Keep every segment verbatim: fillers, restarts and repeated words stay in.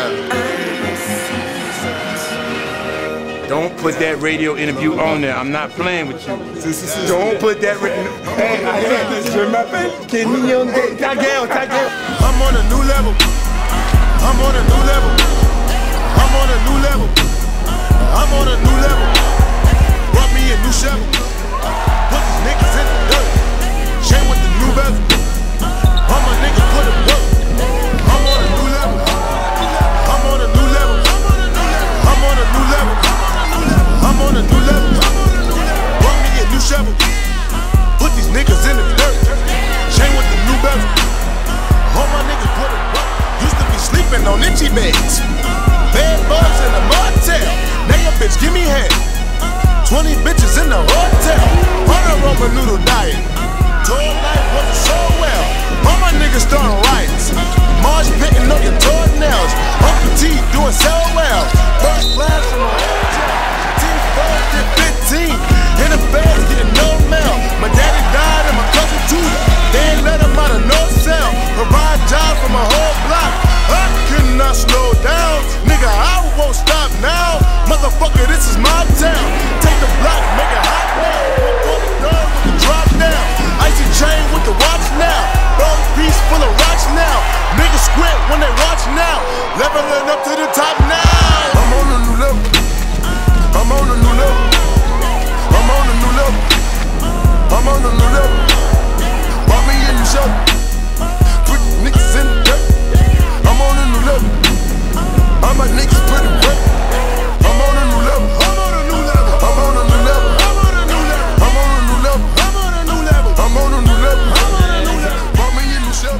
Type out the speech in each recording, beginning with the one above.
Don't put that radio interview on there. I'm not playing with you. Don't put that radio. Hey, I had this. Je m'appelle Kenny Young. Ta gueule, ta gueule. I'm on a new level. I'm on a new level. I'm on a new level. I'm on a new level. Brought me a new shovel. Put these niggas in the dirt. Chain with the new bezel. All my niggas put it work. I'm on a new level. I'm on a new level. I'm on a new level. I'm on a new level. Brought me a new shovel. Put these niggas in the dirt. Chain with the new bezel. All my niggas put it work. Used to be sleeping on itchy beds. Bed bugs in a motel. Now your bitch give me head. twenty bitches in the hotel. On a Roman noodle diet. Told life wasn't so well. All my niggas starting riots. Marge pitting on your toenails. Uncle T doing so well. First class from a hotel. T first at fifteen. In the feds getting no mail. My daddy died and my cousin too. They ain't let him out of no cell. Provide jobs for my whole block. I cannot slow down. Nigga, I won't stop now. Motherfucker, this is my town. Take the block, make it hot now. Pull the door with the drop down. Icy chain with the watch now. Gold piece full of rocks now. Niggas squint when they watch now. Leveling up to the top now. I'm on a new level. I'm on a new level. I'm on a new level. I'm on a new level. Bought me a new show. Put niggas in the dirt. I'm on a new level. All my niggas put it work. I'm on a new level. I'm on a new level. I'm on a new level. I'm on a new level. I'm on a new level. I'm on a new level. I'm on a new level. I'm on a new level. Bought me a new show.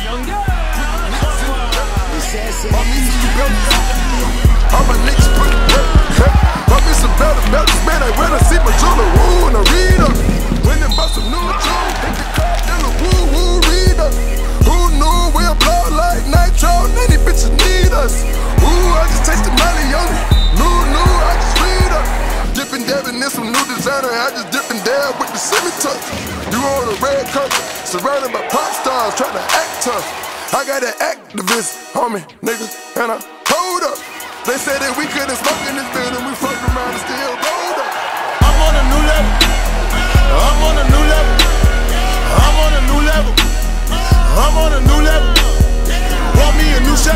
Bought me some new belts. All my niggas put it work. Bought me some better belts, man. I when I see my jeweler, woo, and I read up. When they bust some new jewels, hit the car, then a woo woo reader. Who knew we'll blow like nitro? Many bitches need us. Ooh, I just tasted money on it. New, new, I just read up. Dippin' dabbing in some new designer. I just dip and dab with the semi-tuck. You on a red carpet, surrounded by pop stars, trying to act tough. I got an activist on me, nigga, and I hold up. They said that we couldn't smoke in this building, we fucked around and still rolled up. I'm on a new level. I'm on a new level. I'm on a new level. I'm on a new level. Want me a new shot.